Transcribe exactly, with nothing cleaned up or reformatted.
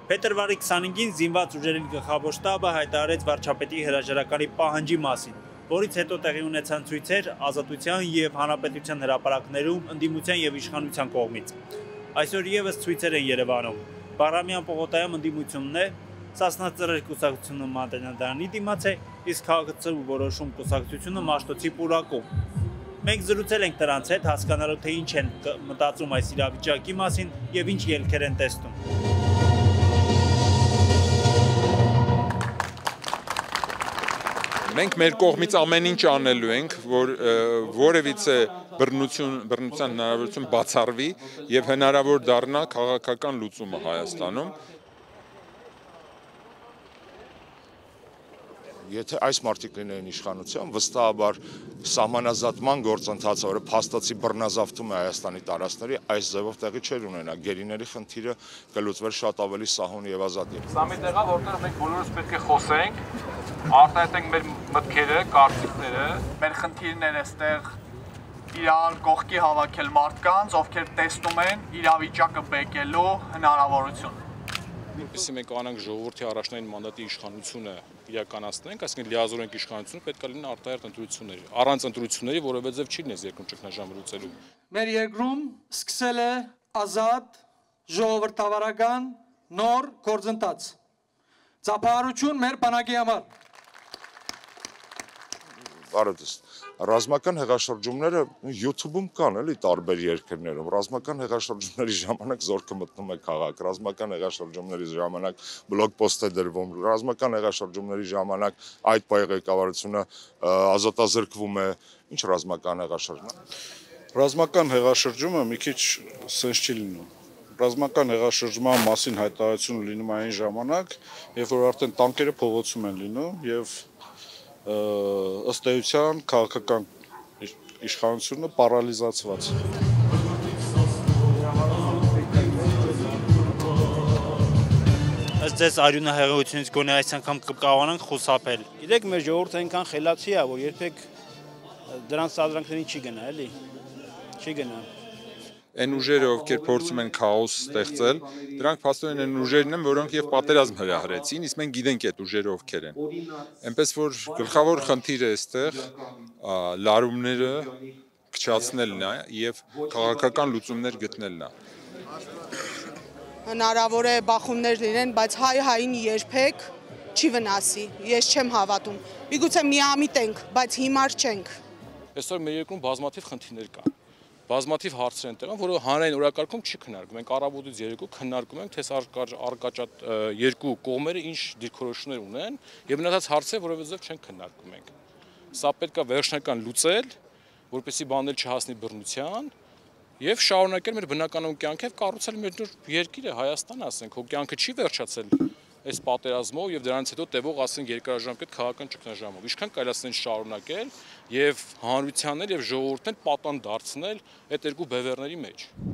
Փետրվարի քսանհինգին զինված ուժերի գլխավոր շտաբը հայտարարեց վարչապետի հրաժարականի պահանջի մասին, որից հետո տեղի ունեցան ցույցեր ազատության եւ հանրապետության հրապարակներում ընդդիմության եւ իշխանության կողմից։ Այսօր եւս ցույցեր են Երևանում։ Բառամյան պողոտայում ընդդիմությունն է, Սասնածռեր կուսակցությունը Մանտենադարանի դիմաց է, իսկ Քաղաքացու որոշում կուսակցությունը Մաշտոցի պուրակում։ Մենք զրուցել ենք նրանց հետ, հասկանալու թե ինչ են մտածում այս իրավիճակի մասին եւ ինչ ելքեր են տեսնում։ Մենք մեր կողմից ամեն ինչ անելու ենք, որ որևիցե բռնության հնարավորություն բացառվի եւ հնարավոր դառնա քաղաքական լուծումը Հայաստանում։ Եթե այս մարդիկ լինեին իշխանության, վստահաբար սահմանազատման գործընթացը, որը փաստացի բռնազավթում է Հայաստանի տարածքների, այս ձևով տեղի չէր ունենա։ Գերիների խնդիրը կլուծվեր շատ ավելի սահուն եւ ազատ էր։ Սա մի տեղ է, որտեղ մենք բոլորս պետք է խոսենք, արտահայտենք մեր մտքերը, կարծիքները, մեր խնդիրները այստեղ իրար կողքի հավաքել մարդկանց, ովքեր տեսնում են իրավիճակը բեկելու հնարավորություն։ Որպեսզի մենք անենք ժողովրդի առաջնային մանդատի իշխանությունը իրականացնենք, այսինքն լիազորենք իշխանությունը պետք է լինեն արտահերթ ընտրությունների։ Առանց ընտրությունների որևէ ձև չի լինես երկրում ճգնաժամ լուծելու։ Մեր երկրում սկսել է ազատ, ժողովրդավարական, նոր գործընթաց։ Ծափահարություն մեր բանակի համար։ Բարոյս, ռազմական հեղաշրջումները YouTube-ում կան, էլի տարբեր երկրներում։ Ռազմական հեղաշրջումների ժամանակ զորքը մտնում է քաղաք, ռազմական հեղաշրջումների ժամանակ բլոկպոստ է դրվում, ռազմական հեղաշրջումների ժամանակ այդ պահի ղեկավարությունը ազատազրկվում է։ Ինչ ռազմական հեղաշրջում։ Ռազմական հեղաշրջումը մի քիչ սենց չի լինում։ Ռազմական հեղաշրջման մասին հայտարարությունը լինում այն ժամանակ, երբ որ արդեն տանկերը փողոցում են լինում եւ ըստ էության քաղաքական իշխանությունը պարալիզացված։ Ըստ ձեզ արյունահեղությունից գոնե այս անգամ կարողանանք խուսափել։ Գիտեք, մեր ժողովուրդը այնքան խելացի է, որ երբեք դրանց սադրանքներին չի գնա, էլի։ Չի գնա։ Այն ուժերը, ովքեր փորձում են քաոս ստեղծել, դրանք փաստորեն այն ուժերն են, որոնք եւ պատերազմ հրահրեցին, իսկ մենք գիտենք այդ ուժերը ովքեր են։ Այնպես որ գլխավոր խնդիրը այստեղ լարումները քչացնելն է եւ քաղաքական լուծումներ գտնելն է։ Հնարավոր է բախումներ լինեն, բայց հայ հային երբեք չի վնասի։ Ես չեմ հավատում։ Միգուցե միամիտ ենք, բայց հիմար չենք։ Այսօր մեր երկրում բազմաթիվ խնդիրներ կան։ Բազմաթիվ հարցեր են տեղում, որը հանրային օրակարգում չի քննարկվում։ Մենք առավոտից երեկո քննարկում ենք, թե արկաճատ երկու կողմերը ինչ դիրքորոշումներ ունեն, եւ մնացած հարցերը որևէ ձև չեն քննարկում ենք։ Սա պետք է վերջնական լուծել, որպեսզի բանել չհասնի բռնության եւ շարունակել մեր բնականոն կյանքը եւ կառուցել մեր նոր երկիրը Հայաստանը, ասենք, հո կյանքը չի վերջացել այս պատերազմով եւ դրանից հետո տևող ասենք երկարաժամկետ քաղաքական ճգնաժամով։ Ինչքան կարելի է շարունակել եւ հանրությանն եւ ժողովուրդն պատան դարձնել այդ երկու բևեռների մեջ։